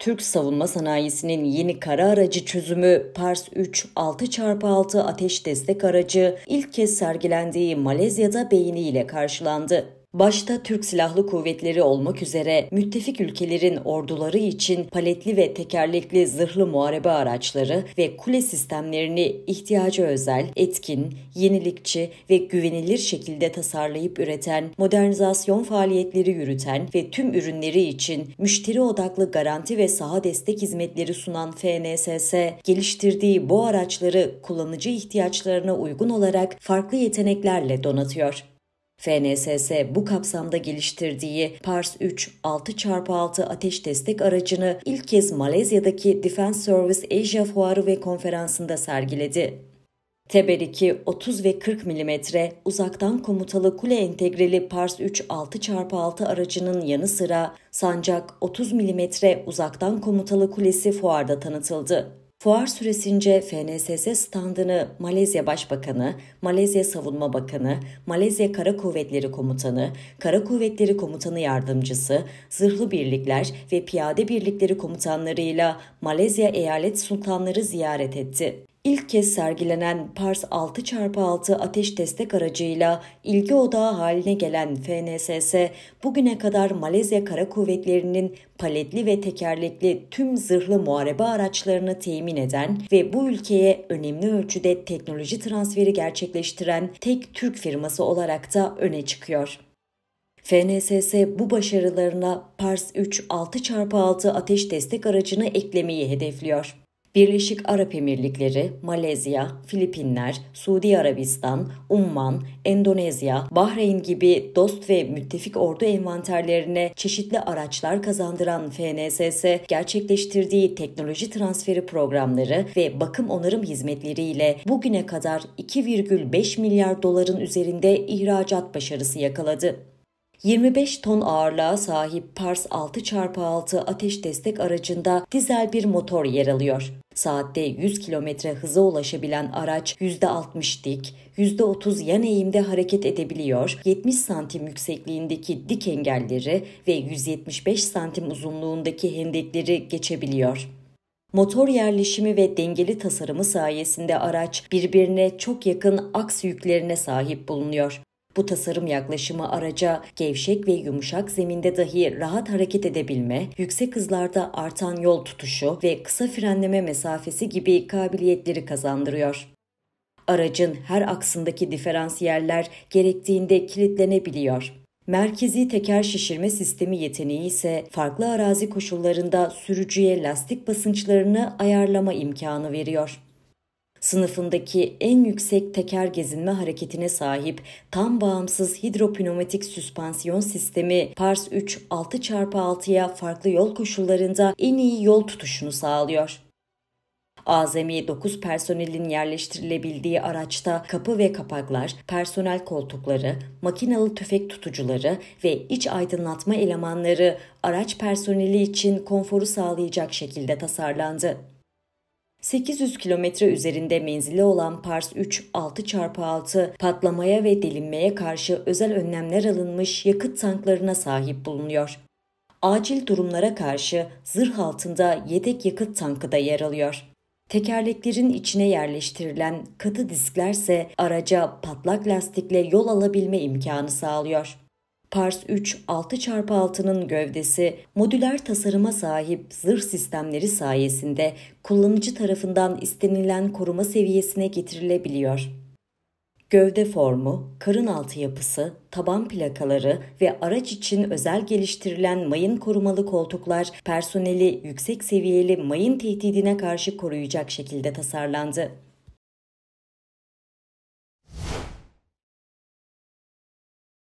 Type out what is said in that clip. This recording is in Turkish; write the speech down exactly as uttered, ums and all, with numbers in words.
Türk savunma sanayisinin yeni kara aracı çözümü Pars üç altı çarpı altı ateş destek aracı ilk kez sergilendiği Malezya'da beğeniyle karşılandı. Başta Türk Silahlı Kuvvetleri olmak üzere müttefik ülkelerin orduları için paletli ve tekerlekli zırhlı muharebe araçları ve kule sistemlerini ihtiyaca özel, etkin, yenilikçi ve güvenilir şekilde tasarlayıp üreten, modernizasyon faaliyetleri yürüten ve tüm ürünleri için müşteri odaklı garanti ve saha destek hizmetleri sunan F N S S, geliştirdiği bu araçları kullanıcı ihtiyaçlarına uygun olarak farklı yeteneklerle donatıyor. F N S S bu kapsamda geliştirdiği Pars üç altı çarpı altı ateş destek aracını ilk kez Malezya'daki Defense Service Asia Fuarı ve Konferansı'nda sergiledi. Teber iki otuz ve kırk milimetre uzaktan komutalı kule entegreli Pars üç altı çarpı altı aracının yanı sıra Sancak otuz milimetre uzaktan komutalı kulesi fuarda tanıtıldı. Fuar süresince F N S S standını Malezya Başbakanı, Malezya Savunma Bakanı, Malezya Kara Kuvvetleri Komutanı, Kara Kuvvetleri Komutanı Yardımcısı, Zırhlı Birlikler ve Piyade Birlikleri komutanlarıyla Malezya Eyalet Sultanları ziyaret etti. İlk kez sergilenen Pars altı çarpı altı ateş destek aracıyla ilgi odağı haline gelen F N S S, bugüne kadar Malezya Kara Kuvvetleri'nin paletli ve tekerlekli tüm zırhlı muharebe araçlarını temin eden ve bu ülkeye önemli ölçüde teknoloji transferi gerçekleştiren tek Türk firması olarak da öne çıkıyor. F N S S bu başarılarına Pars üç altı çarpı altı ateş destek aracını eklemeyi hedefliyor. Birleşik Arap Emirlikleri, Malezya, Filipinler, Suudi Arabistan, Umman, Endonezya, Bahreyn gibi dost ve müttefik ordu envanterlerine çeşitli araçlar kazandıran F N S S, gerçekleştirdiği teknoloji transferi programları ve bakım onarım hizmetleriyle bugüne kadar iki virgül beş milyar doların üzerinde ihracat başarısı yakaladı. yirmi beş ton ağırlığa sahip Pars altı çarpı altı ateş destek aracında dizel bir motor yer alıyor. Saatte yüz kilometre hıza ulaşabilen araç yüzde altmış dik, yüzde otuz yan eğimde hareket edebiliyor, yetmiş santim yüksekliğindeki dik engelleri ve yüz yetmiş beş santim uzunluğundaki hendekleri geçebiliyor. Motor yerleşimi ve dengeli tasarımı sayesinde araç birbirine çok yakın aks yüklerine sahip bulunuyor. Bu tasarım yaklaşımı araca gevşek ve yumuşak zeminde dahi rahat hareket edebilme, yüksek hızlarda artan yol tutuşu ve kısa frenleme mesafesi gibi kabiliyetleri kazandırıyor. Aracın her aksındaki diferansiyeller gerektiğinde kilitlenebiliyor. Merkezi teker şişirme sistemi yeteneği ise farklı arazi koşullarında sürücüye lastik basınçlarını ayarlama imkanı veriyor. Sınıfındaki en yüksek teker gezinme hareketine sahip tam bağımsız hidropneumatik süspansiyon sistemi Pars üç altı çarpı altıya farklı yol koşullarında en iyi yol tutuşunu sağlıyor. Azami dokuz personelin yerleştirilebildiği araçta kapı ve kapaklar, personel koltukları, makinalı tüfek tutucuları ve iç aydınlatma elemanları araç personeli için konforu sağlayacak şekilde tasarlandı. sekiz yüz kilometre üzerinde menzili olan Pars üç altı çarpı altı patlamaya ve delinmeye karşı özel önlemler alınmış yakıt tanklarına sahip bulunuyor. Acil durumlara karşı zırh altında yedek yakıt tankı da yer alıyor. Tekerleklerin içine yerleştirilen katı disklerse araca patlak lastikle yol alabilme imkanı sağlıyor. Pars üç altı çarpı altının gövdesi modüler tasarıma sahip zırh sistemleri sayesinde kullanıcı tarafından istenilen koruma seviyesine getirilebiliyor. Gövde formu, karın altı yapısı, taban plakaları ve araç için özel geliştirilen mayın korumalı koltuklar personeli yüksek seviyeli mayın tehdidine karşı koruyacak şekilde tasarlandı.